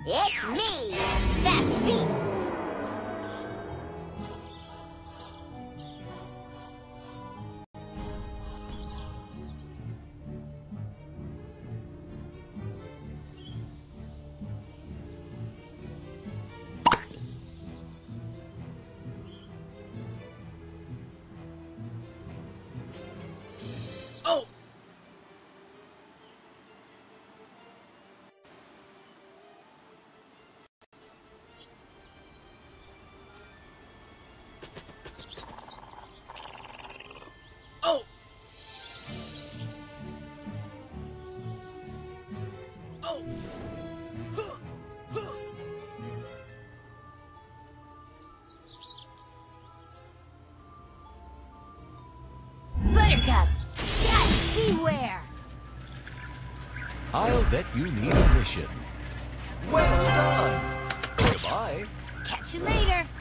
It's me, Fast Feet. Buttercup, yes, beware. I'll bet you need a mission. Well done. Goodbye. Catch you later.